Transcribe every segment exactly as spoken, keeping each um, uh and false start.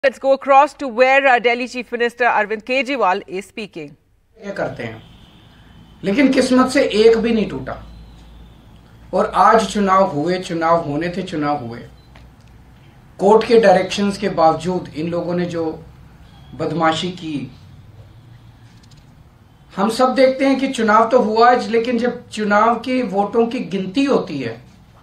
Let's go across to where uh, Delhi Chief Minister Arvind Kejriwal is speaking. ये करते हैं, लेकिन किस्मत से एक भी नहीं टूटा और आज चुनाव हुए, चुनाव होने थे, चुनाव हुए। कोर्ट के डायरेक्शंस के बावजूद इन लोगों ने जो बदमाशी की, हम सब देखते हैं कि चुनाव तो हुआ, लेकिन जब चुनाव की वोटों की गिनती होती है,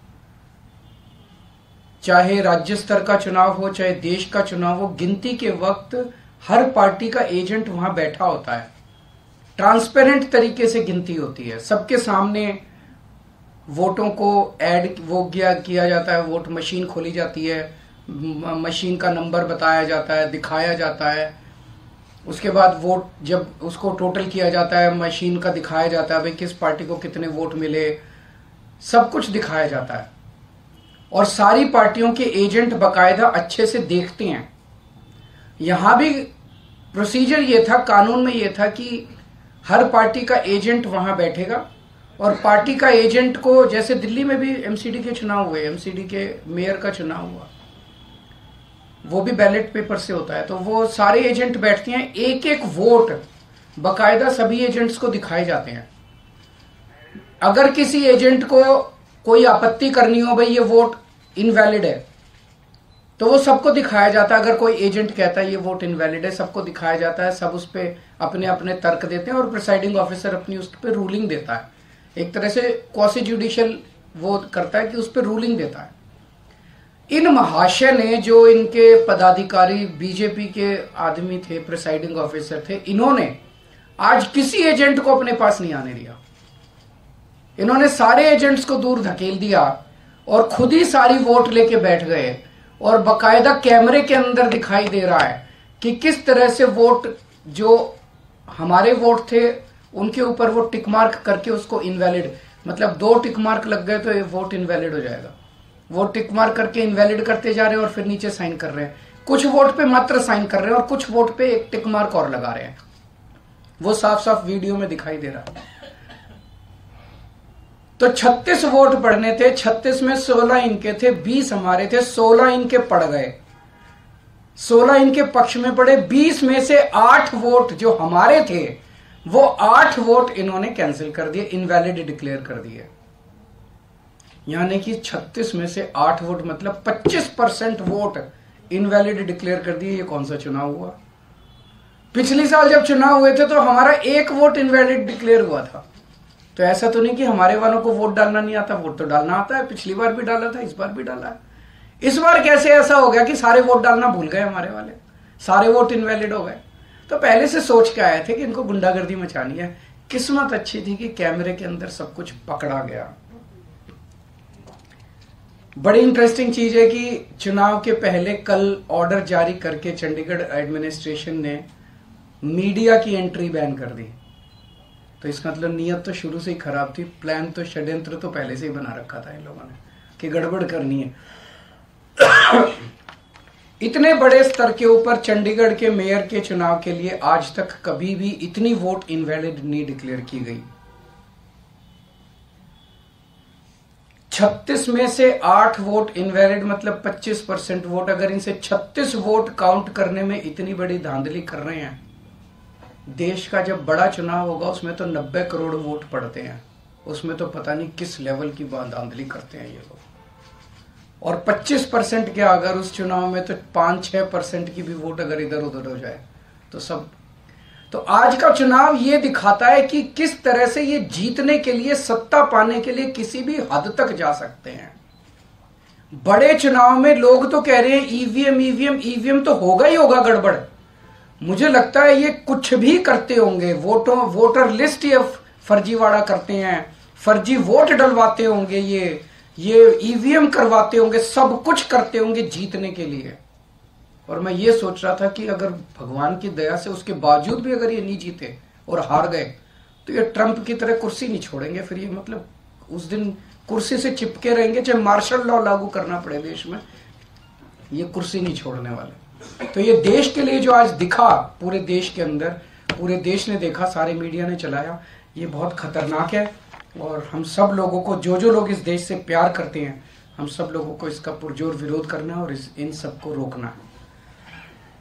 चाहे राज्य स्तर का चुनाव हो चाहे देश का चुनाव हो, गिनती के वक्त हर पार्टी का एजेंट वहां बैठा होता है। ट्रांसपेरेंट तरीके से गिनती होती है, सबके सामने वोटों को ऐड वो किया किया जाता है, वोट मशीन खोली जाती है, मशीन का नंबर बताया जाता है, दिखाया जाता है। उसके बाद वोट जब उसको टोटल किया जाता है, मशीन का दिखाया जाता है भाई किस पार्टी को कितने वोट मिले, सब कुछ दिखाया जाता है। और सारी पार्टियों के एजेंट बकायदा अच्छे से देखते हैं। यहां भी प्रोसीजर ये था, कानून में ये था कि हर पार्टी का एजेंट वहां बैठेगा और पार्टी का एजेंट को, जैसे दिल्ली में भी एमसीडी के चुनाव हुए, एमसीडी के मेयर का चुनाव हुआ, वो भी बैलेट पेपर से होता है, तो वो सारे एजेंट बैठते हैं, एक एक वोट बकायदा सभी एजेंट्स को दिखाए जाते हैं। अगर किसी एजेंट को कोई आपत्ति करनी हो, भाई ये वोट इनवैलिड है, तो वो सबको दिखाया जाता है। अगर कोई एजेंट कहता है ये वोट इनवैलिड है, सबको दिखाया जाता है, सब उस पर अपने अपने तर्क देते हैं और प्रिसाइडिंग ऑफिसर अपनी उस पर रूलिंग देता है। एक तरह से क्वासी जुडिशियल वो करता है कि उस पर रूलिंग देता है। इन महाशय ने, जो इनके पदाधिकारी बीजेपी के आदमी थे, प्रिसाइडिंग ऑफिसर थे, इन्होंने आज किसी एजेंट को अपने पास नहीं आने दिया। इन्होंने सारे एजेंट्स को दूर धकेल दिया और खुद ही सारी वोट लेके बैठ गए और बकायदा कैमरे के अंदर दिखाई दे रहा है कि किस तरह से वोट, जो हमारे वोट थे उनके ऊपर वो टिक मार्क करके उसको इनवैलिड, मतलब दो टिक मार्क लग गए तो ये वोट इनवैलिड हो जाएगा। वो टिक मार्क करके इनवैलिड करते जा रहे हैं और फिर नीचे साइन कर रहे हैं। कुछ वोट पे मात्र साइन कर रहे हैं और कुछ वोट पे एक टिक मार्क और लगा रहे हैं। वो साफ साफ वीडियो में दिखाई दे रहा है। तो छत्तीस वोट पड़ने थे, छत्तीस में सोलह इनके थे, बीस हमारे थे, सोलह इनके पड़ गए, सोलह इनके पक्ष में पड़े। बीस में से आठ वोट जो हमारे थे, वो आठ वोट इन्होंने कैंसिल कर दिए, इनवैलिड डिक्लेयर कर दिए। यानी कि छत्तीस में से आठ वोट, मतलब पच्चीस परसेंट वोट इनवैलिड डिक्लेयर कर दिए। ये कौन सा चुनाव हुआ? पिछले साल जब चुनाव हुए थे तो हमारा एक वोट इनवैलिड डिक्लेयर हुआ था। तो ऐसा तो नहीं कि हमारे वालों को वोट डालना नहीं आता, वोट तो डालना आता है। पिछली बार भी डाला था, इस बार भी डाला है। इस बार कैसे ऐसा हो गया कि सारे वोट डालना भूल गए हमारे वाले, सारे वोट इनवैलिड हो गए? तो पहले से सोच के आए थे कि इनको गुंडागर्दी मचानी है। किस्मत अच्छी थी कि कैमरे के अंदर सब कुछ पकड़ा गया। बड़ी इंटरेस्टिंग चीज है कि चुनाव के पहले कल ऑर्डर जारी करके चंडीगढ़ एडमिनिस्ट्रेशन ने मीडिया की एंट्री बैन कर दी। तो इसका मतलब नीयत तो शुरू से ही खराब थी, प्लान तो, षड्यंत्र तो पहले से ही बना रखा था इन लोगों ने कि गड़बड़ करनी है। इतने बड़े स्तर के ऊपर चंडीगढ़ के मेयर के चुनाव के लिए आज तक कभी भी इतनी वोट इनवैलिड नहीं डिक्लेयर की गई। छत्तीस में से आठ वोट इनवैलिड, मतलब पच्चीस परसेंट वोट। अगर इनसे छत्तीस वोट काउंट करने में इतनी बड़ी धांधली कर रहे हैं, देश का जब बड़ा चुनाव होगा उसमें तो नब्बे करोड़ वोट पड़ते हैं, उसमें तो पता नहीं किस लेवल की धांधली करते हैं ये लोग। और पच्चीस परसेंट क्या, अगर उस चुनाव में तो पांच छह परसेंट की भी वोट अगर इधर उधर हो जाए तो सब। तो आज का चुनाव ये दिखाता है कि किस तरह से ये जीतने के लिए, सत्ता पाने के लिए किसी भी हद तक जा सकते हैं। बड़े चुनाव में लोग तो कह रहे हैं ईवीएम ईवीएम ईवीएम तो होगा ही होगा गड़बड़। मुझे लगता है ये कुछ भी करते होंगे, वोटों वोटर लिस्ट ये फर्जीवाड़ा करते हैं, फर्जी वोट डलवाते होंगे, ये ये ईवीएम करवाते होंगे, सब कुछ करते होंगे जीतने के लिए। और मैं ये सोच रहा था कि अगर भगवान की दया से उसके बावजूद भी अगर ये नहीं जीते और हार गए तो ये ट्रंप की तरह कुर्सी नहीं छोड़ेंगे। फिर ये मतलब उस दिन कुर्सी से चिपके रहेंगे, चाहे मार्शल लॉ लागू करना पड़े देश में, ये कुर्सी नहीं छोड़ने वाले। तो ये देश के लिए जो आज दिखा, पूरे देश के अंदर, पूरे देश ने देखा, सारे मीडिया ने चलाया, ये बहुत खतरनाक है। और हम सब लोगों को, जो जो लोग इस देश से प्यार करते हैं, हम सब लोगों को इसका पुरजोर विरोध करना है और इस इन सबको रोकना है।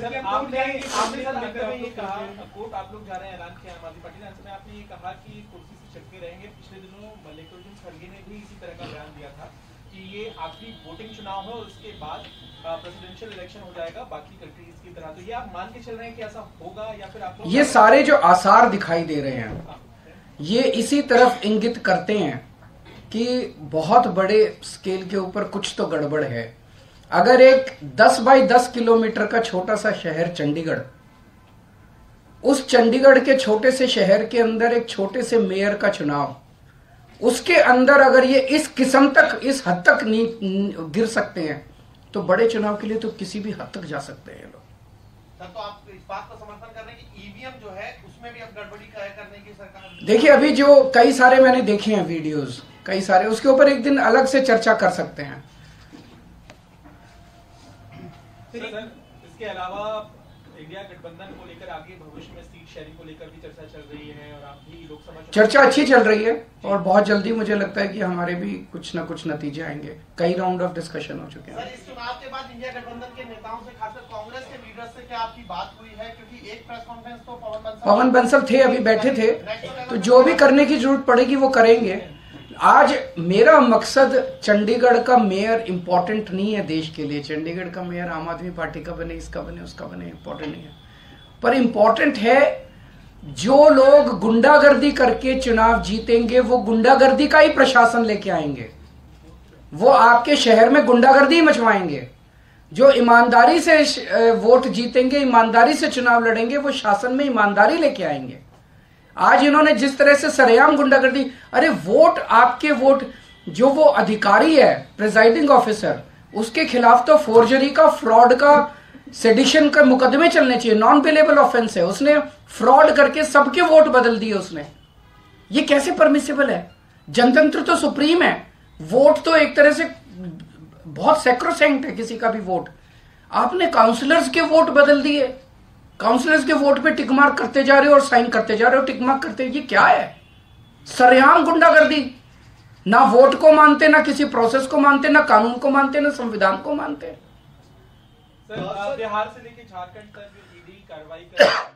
सर आपने आपने सर अंत में ये कहा, कोर्ट आप लोग जा रहे हैं, ऐलान किया आम आदमी पार्टी ने, अंत में आपने ये कहा कि कुर्सी से चिपके रहेंगे। पिछले दिनों मल्लिकार्जुन खड़गे ने भी इसी तरह का बयान दिया था कि ये आखिरी वोटिंग चुनाव है और उसके बाद प्रेसिडेंशियल इलेक्शन हो जाएगा बाकी कंट्रीज की तरह। तो ये आप मान के चल रहे हैं कि ऐसा होगा या फिर आप ये सारे जो आसार दिखाई दे रहे हैं ये इसी तरफ इंगित करते हैं कि बहुत बड़े स्केल के ऊपर कुछ तो गड़बड़ है। अगर एक दस बाई दस किलोमीटर का छोटा सा शहर चंडीगढ़, उस चंडीगढ़ के छोटे से शहर के अंदर एक छोटे से मेयर का चुनाव, उसके अंदर अगर ये इस किस्म तक, इस हद तक नी, गिर सकते हैं तो बड़े चुनाव के लिए तो किसी भी हद तक जा सकते हैं लोग। सर तो आप इस बात का समर्थन कर रहे हैं कि ईवीएम जो है उसमें भी अब गड़बड़ी करने की सरकार? देखिए अभी जो कई सारे मैंने देखे हैं वीडियोस, कई सारे, उसके ऊपर एक दिन अलग से चर्चा कर सकते हैं। सर इसके अलावा इंडिया गठबंधन को लेकर आगे भविष्य में सीट शेयरिंग को लेकर भी चर्चा चल रही है और आप भी लोकसभा चर्चा अच्छी चल रही है और बहुत जल्दी मुझे लगता है कि हमारे भी कुछ ना कुछ नतीजे आएंगे। कई राउंड ऑफ डिस्कशन हो चुके हैं। सर इस चुनाव के बाद इंडिया गठबंधन के नेताओं से, खासकर कांग्रेस के लीडर से क्या आपकी बात हुई है? क्योंकि एक प्रेस कॉन्फ्रेंस तो पवन बंसल पवन बंसल थे, अभी बैठे थे, तो जो भी करने की जरूरत पड़ेगी वो करेंगे। आज मेरा मकसद चंडीगढ़ का मेयर इंपॉर्टेंट नहीं है देश के लिए। चंडीगढ़ का मेयर आम आदमी पार्टी का बने, इसका बने, उसका बने, इंपॉर्टेंट नहीं है। पर इंपॉर्टेंट है जो लोग गुंडागर्दी करके चुनाव जीतेंगे वो गुंडागर्दी का ही प्रशासन लेके आएंगे, वो आपके शहर में गुंडागर्दी मचवाएंगे। जो ईमानदारी से वोट जीतेंगे, ईमानदारी से चुनाव लड़ेंगे, वो शासन में ईमानदारी लेके आएंगे। आज इन्होंने जिस तरह से सरेआम गुंडागर्दी, अरे वोट आपके वोट, जो वो अधिकारी है प्रिजाइडिंग ऑफिसर, उसके खिलाफ तो फोर्जरी का, फ्रॉड का, सेडिशन का मुकदमे चलने चाहिए, नॉन पेलेबल ऑफेंस है। उसने फ्रॉड करके सबके वोट बदल दिए उसने, ये कैसे परमिसिबल है? जनतंत्र तो सुप्रीम है, वोट तो एक तरह से बहुत सैक्रोसैंक्ट है किसी का भी वोट। आपने काउंसलर्स के वोट बदल दिए, काउंसलर्स के वोट पे टिक मार्क करते जा रहे हो और साइन करते जा रहे हो, टिक मार्क करते, ये क्या है? सरेआम गुंडागर्दी। ना वोट को मानते, ना किसी प्रोसेस को मानते, ना कानून को मानते, ना संविधान को मानते। सर बिहार से लेकर झारखंड तक ईडी कार्रवाई कर